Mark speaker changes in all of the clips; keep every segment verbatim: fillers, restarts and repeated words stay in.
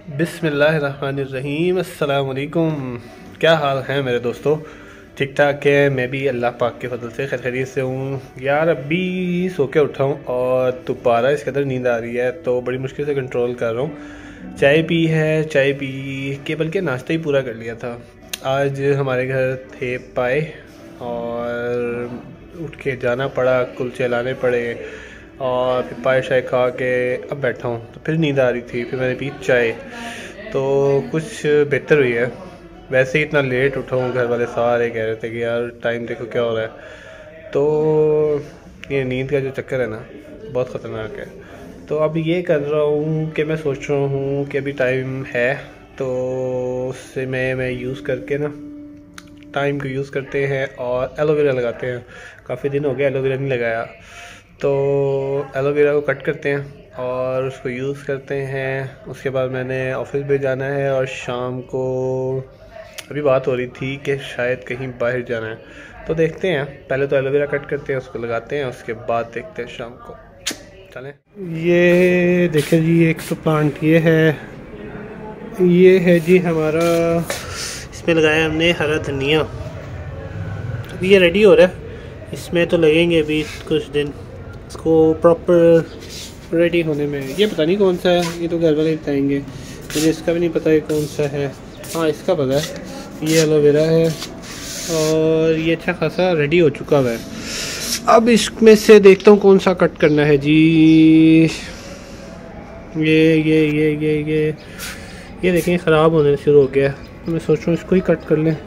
Speaker 1: बिस्मिल्लाहिर्रहमानिर्रहीम। अस्सलाम वालेकुम। क्या हाल है मेरे दोस्तों? ठीक ठाक है। मैं भी अल्लाह पाक के फजल से खैर खैरियत से हूँ यार। अभी सो के उठा हूँ और दोबारा इसके अंदर नींद आ रही है तो बड़ी मुश्किल से कंट्रोल कर रहा हूँ। चाय पी है, चाय पी के बल्कि नाश्ता ही पूरा कर लिया था। आज हमारे घर थे पाए और उठ के जाना पड़ा, कुलचे लाने पड़े और फिर पाए शाय खा के अब बैठा हूँ तो फिर नींद आ रही थी। फिर मैंने पी चाय तो कुछ बेहतर हुई है। वैसे ही इतना लेट उठा हूँ, घर वाले सारे कह रहे थे कि यार टाइम देखो क्या हो रहा है। तो ये नींद का जो चक्कर है ना बहुत ख़तरनाक है। तो अब ये कर रहा हूँ कि मैं सोच रहा हूँ कि अभी टाइम है तो उससे मैं मैं यूज़ करके ना टाइम को यूज़ करते हैं और एलोवेरा लगाते हैं। काफ़ी दिन हो गया एलोवेरा नहीं लगाया तो एलोवेरा को कट करते हैं और उसको यूज़ करते हैं। उसके बाद मैंने ऑफिस भी जाना है और शाम को अभी बात हो रही थी कि शायद कहीं बाहर जाना है तो देखते हैं। पहले तो एलोवेरा कट करते हैं, उसको लगाते हैं, उसके बाद देखते हैं शाम को। चलें। ये देखें जी, एक तो प्लांट ये है, ये है जी हमारा, इसमें लगाया हमने हरा धनिया। अभी ये रेडी हो रहा है, इसमें तो लगेंगे अभी कुछ दिन इसको प्रॉपर रेडी होने में। ये पता नहीं कौन सा है, ये तो घर वाले बताएंगे, मुझे इसका भी नहीं पता है कौन सा है। हाँ इसका पता है, ये एलोवेरा है और ये अच्छा खासा रेडी हो चुका है। अब इसमें से देखता हूँ कौन सा कट करना है जी। ये ये ये ये ये ये देखें ख़राब होने शुरू हो गया तो मैं सोच रहा हूँ इसको ही कट कर लें।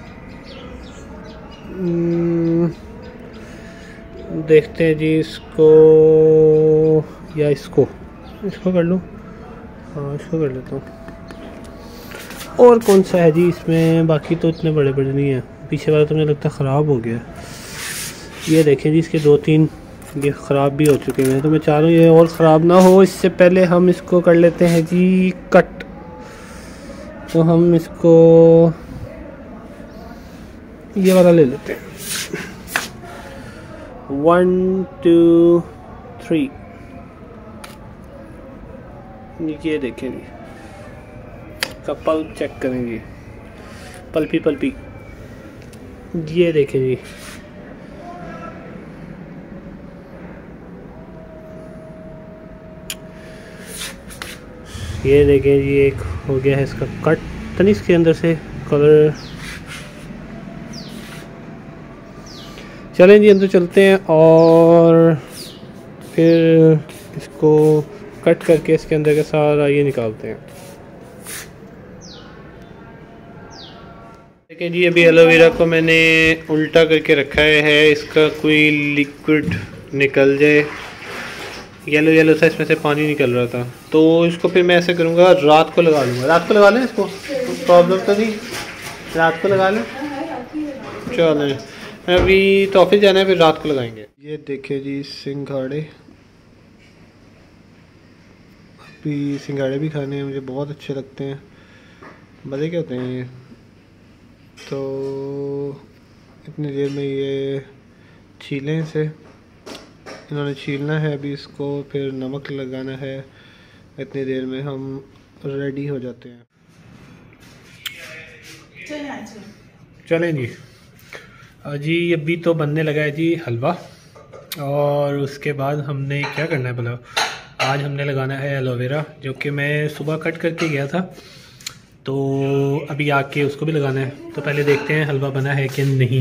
Speaker 1: देखते हैं जी, इसको या इसको इसको कर लूँ। हाँ इसको कर लेता हूँ। और कौन सा है जी इसमें? बाकी तो इतने बड़े बड़े नहीं हैं, पीछे वाला तो मुझे लगता है ख़राब हो गया। ये देखें जी, इसके दो तीन ये ख़राब भी हो चुके हैं तो मैं चाह रहा हूँ ये और ख़राब ना हो। इससे पहले हम इसको कर लेते हैं जी कट। तो हम इसको ये वाला ले लेते हैं। वन टू थ्री, ये देखें जी, का पल्प चेक करेंगे, पल्पी पल्पी, ये देखें जी। ये देखें जी, एक हो गया है इसका कट। तनी इसके अंदर से कलर। चलें जी अंदर चलते हैं और फिर इसको कट करके इसके अंदर का सारा ये निकालते हैं। देखिए जी, अभी एलोवेरा को मैंने उल्टा करके रखा है, इसका कोई लिक्विड निकल जाए। येलो येलो सा इसमें से पानी निकल रहा था तो इसको फिर मैं ऐसे करूँगा, रात को लगा लूँगा। रात को लगा लें इसको, प्रॉब्लम तो नहीं, रात को लगा लें। चलें, अभी तो ऑफिस जाना है, फिर रात को लगाएंगे। ये देखिए जी सिंघाड़े, अभी सिंघाड़े भी खाने हैं, मुझे बहुत अच्छे लगते हैं, मज़े के होते हैं ये। तो इतनी देर में ये छीलें इसे, इन्होंने छीलना है अभी इसको, फिर नमक लगाना है। इतनी देर में हम रेडी हो जाते हैं। चलें जी। जी अभी तो बनने लगा है जी हलवा और उसके बाद हमने क्या करना है भला, आज हमने लगाना है एलोवेरा जो कि मैं सुबह कट करके गया था तो अभी आके उसको भी लगाना है। तो पहले देखते हैं हलवा बना है कि नहीं।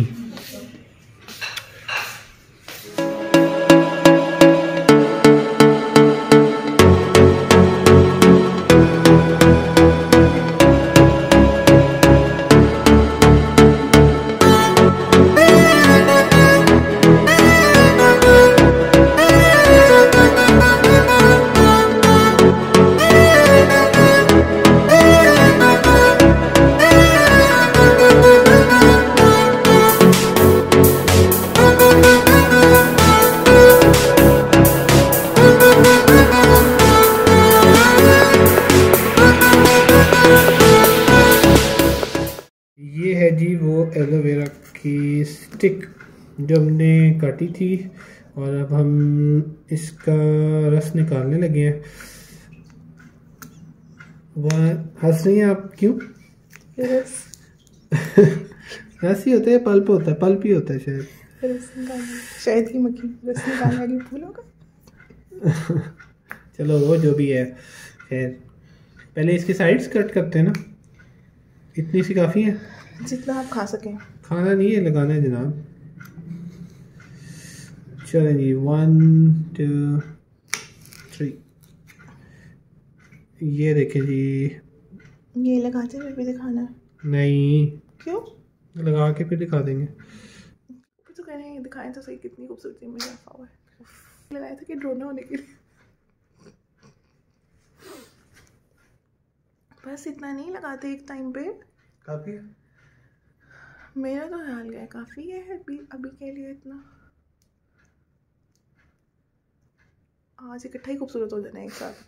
Speaker 1: ये है जी वो एलोवेरा की स्टिक जो हमने काटी थी और अब हम इसका रस निकालने लगे हैं। वह हंस रही हैं आप, क्यों? ऐसे ही होते हैं, पल्प होता है, पल्प ही होता है शायद।
Speaker 2: शायद की मक्खी रस निकालने वाली फूल होगा।
Speaker 1: चलो वो जो भी है, खैर पहले इसके साइड्स कट करते हैं ना, इतनी सी काफ़ी है
Speaker 2: जितना आप खा सकें।
Speaker 1: खाना नहीं है, लगाना है जनाब। चलो जी, वन टू थ्री, ये देखें जी।
Speaker 2: ये लगाते हुए भी दिखाना है?
Speaker 1: नहीं,
Speaker 2: क्यों?
Speaker 1: लगा के फिर दिखा देंगे।
Speaker 2: तो कह रहे हैं दिखाएं तो सही कितनी खूबसूरती में रखा हुआ है। लगाया था कि ड्रोन होने के लिए। बस इतना नहीं लगाते एक टाइम पे?
Speaker 1: काफ़ी है,
Speaker 2: मेरा तो ख्याल गया काफ़ी है अभी अभी के लिए इतना। आज इकट्ठा ही खूबसूरत हो जाना है एक साथ।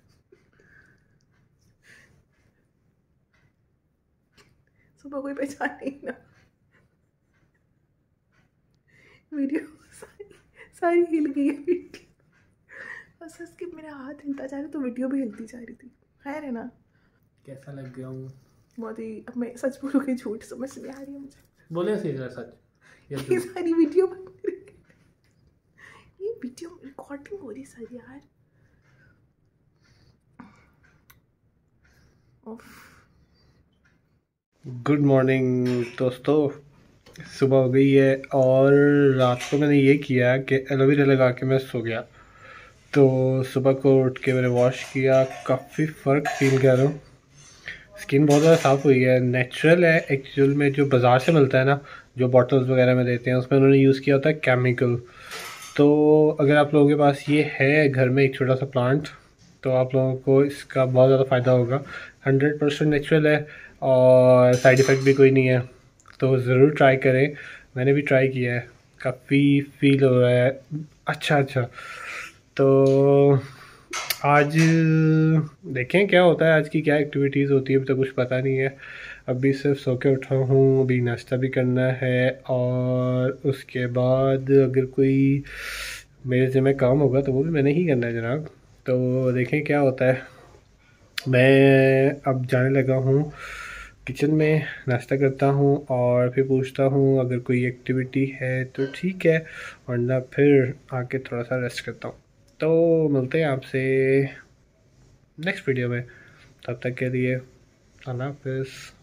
Speaker 2: सुबह कोई पहचान नहीं ना। वीडियो सारी सारी हिल गई है वीडियो। बस उसके मेरा हाथ हिलता जा रहा तो वीडियो भी हिलती जा रही थी। खैर है ना।
Speaker 1: कैसा लग गया हूँ?
Speaker 2: बहुत ही, अब मैं सच बोलूँ कि झूठ समझ नहीं आ रही है मुझे।
Speaker 1: बोले सही सच।
Speaker 2: ये सारी वीडियो बन रही है, ये वीडियो रिकॉर्डिंग हो रही सारी यार।
Speaker 1: गुड मॉर्निंग दोस्तों, सुबह हो गई है और रात को मैंने ये किया कि एलोवेरा लगा के मैं सो गया। तो सुबह को उठ के मैंने वॉश किया, काफ़ी फ़र्क फील कर रहा हूँ। स्किन बहुत ज़्यादा साफ़ हुई है, नेचुरल है। एक्चुअल में जो बाज़ार से मिलता है ना, जो बॉटल्स वगैरह में देते हैं, उसमें उन्होंने यूज़ किया होता है केमिकल। तो अगर आप लोगों के पास ये है घर में एक छोटा सा प्लांट, तो आप लोगों को इसका बहुत ज़्यादा फ़ायदा होगा। हंड्रेड परसेंट नेचुरल है और साइड इफ़ेक्ट भी कोई नहीं है, तो ज़रूर ट्राई करें। मैंने भी ट्राई किया है, काफ़ी फील हो रहा है अच्छा अच्छा। तो आज देखें क्या होता है, आज की क्या एक्टिविटीज़ होती है, अभी तो कुछ पता नहीं है। अभी सिर्फ सो के उठा हूँ, अभी नाश्ता भी करना है और उसके बाद अगर कोई मेरे ज़िम्मे काम होगा तो वो भी मैंने ही करना है जनाब। तो देखें क्या होता है। मैं अब जाने लगा हूँ किचन में, नाश्ता करता हूँ और फिर पूछता हूँ अगर कोई एक्टिविटी है तो ठीक है, वरना फिर आके थोड़ा सा रेस्ट करता हूँ। तो मिलते हैं आपसे नेक्स्ट वीडियो में, तब तक के लिए अल्लाह हाफ़िज़।